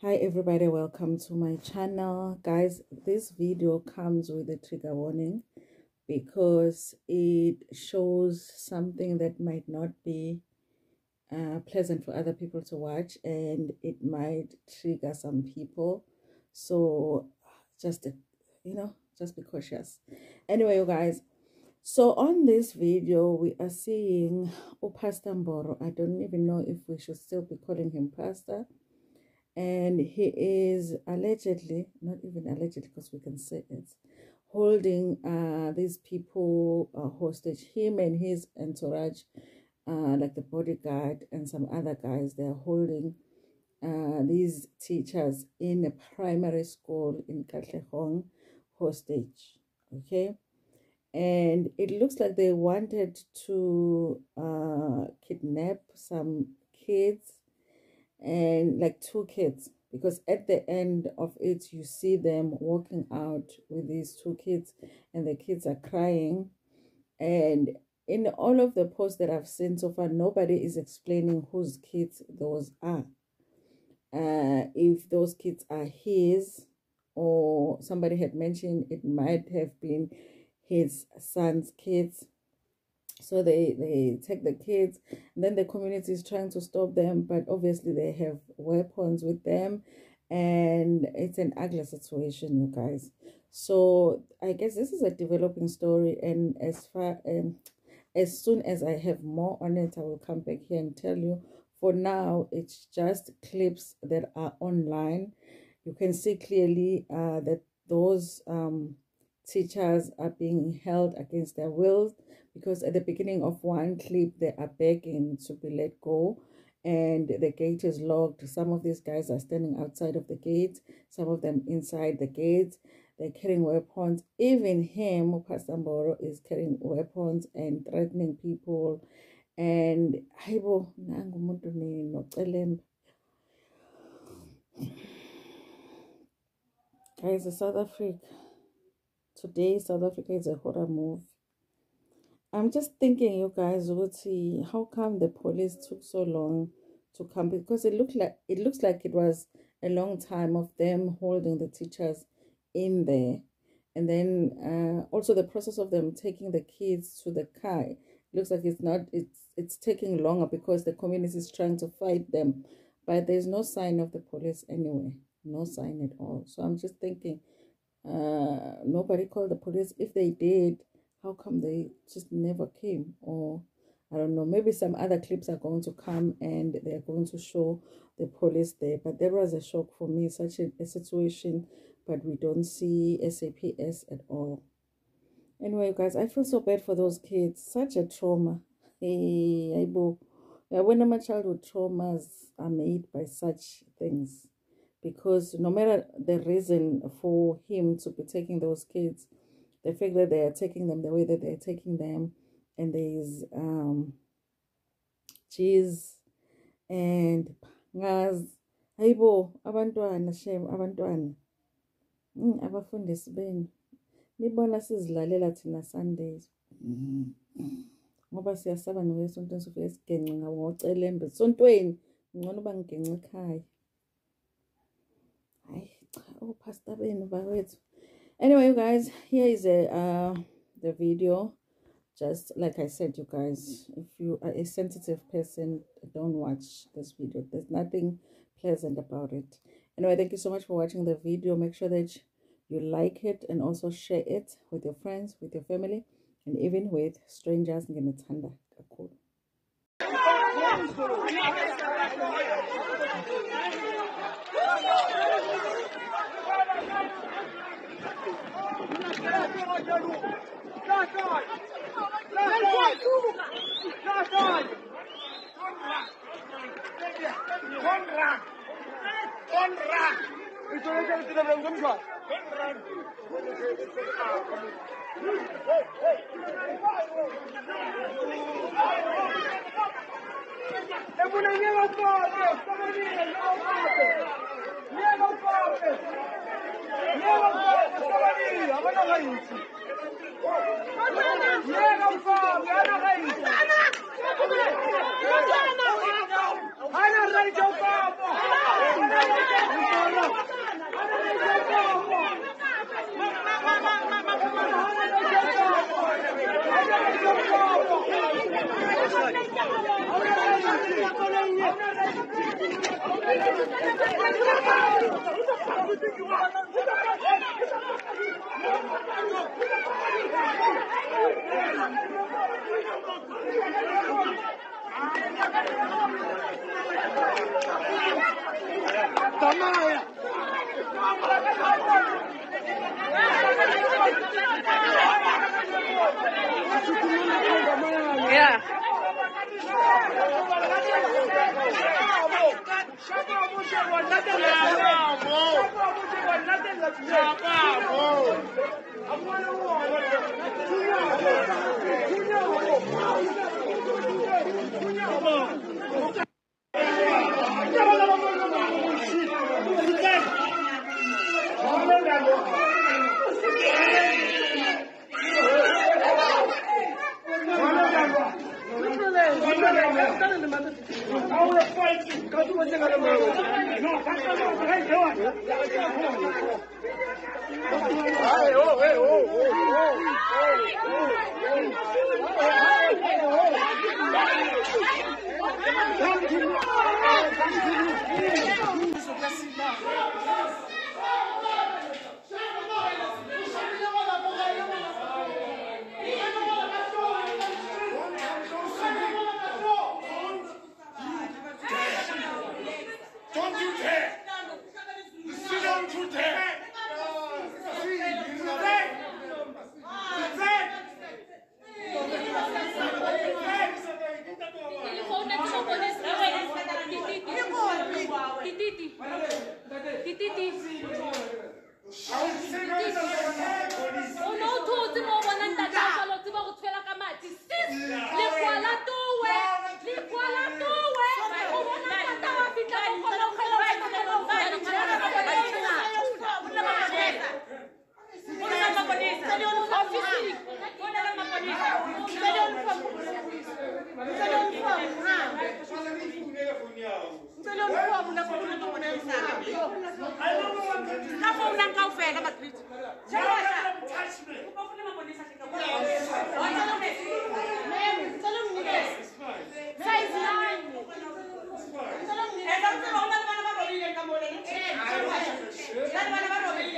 Hi everybody, welcome to my channel. Guys, this video comes with a trigger warning because it shows something that might not be pleasant for other people to watch, and it might trigger some people. So just just be cautious. Anyway, you guys, so on this video we are seeing Pastor Mboro. I don't even know if we should still be calling him pastor. And he is allegedly, not even allegedly because we can say it, holding these people hostage. Him and his entourage, like the bodyguard and some other guys, they're holding these teachers in a primary school in Katlehong hostage. Okay, and it looks like they wanted to kidnap some kids, and like 2 kids, because at the end of it you see them walking out with these 2 kids and the kids are crying. And in all of the posts that I've seen so far, nobody is explaining whose kids those are, if those kids are his, or somebody had mentioned it might have been his son's kids. So they take the kids, and then the community is trying to stop them, but obviously they have weapons with them, and it's an ugly situation, you guys. So I guess this is a developing story, and as soon as I have more on it, I will come back here and tell you. For now, it's just clips that are online. You can see clearly that those teachers are being held against their will, because at the beginning of one clip they are begging to be let go and the gate is locked. Some of these guys are standing outside of the gate, some of them inside the gate. They're carrying weapons. Even him, Pastor Mboro, is carrying weapons and threatening people. And guys, South Africa today, South Africa is a horror movie. I'm just thinking, you guys, would see how come the police took so long to come, because it looks like it was a long time of them holding the teachers in there. And then also the process of them taking the kids to the car, it looks like it's taking longer because the community is trying to fight them, but there's no sign of the police anyway, no sign at all. So I'm just thinking, nobody called the police. If they did, how come they just never came? Or I don't know, maybe some other clips are going to come and they're going to show the police there. But that was a shock for me, such a situation, but we don't see SAPS at all. Anyway, guys, I feel so bad for those kids. Such a trauma. Hey, when my childhood traumas are made by such things, because no matter the reason for him to be taking those kids, the fact that they are taking them the way that they're taking them, and there's cheese and ngaz, hayibo abantwana, shame abantwana, abafundisi benu nibona sizilalela thina Sundays, ngoba siyasaba nokuya esontweni, sofike sigence ngabo ngocelembe esontweni. Ngcono uba ngigence ekhaya. Hayi cha, pastor benu bawethu. Anyway, you guys, here is the video. Just like I said, you guys, if you are a sensitive person, don't watch this video. There's nothing pleasant about it. Anyway, thank you so much for watching the video. Make sure that you like it and also share it with your friends, with your family, and even with strangers. Yeah. Don't you dare! Sit down to dare!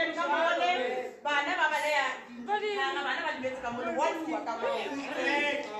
Bana baba le ya. Bana baba le betsa ka mo 1 wa ka mo.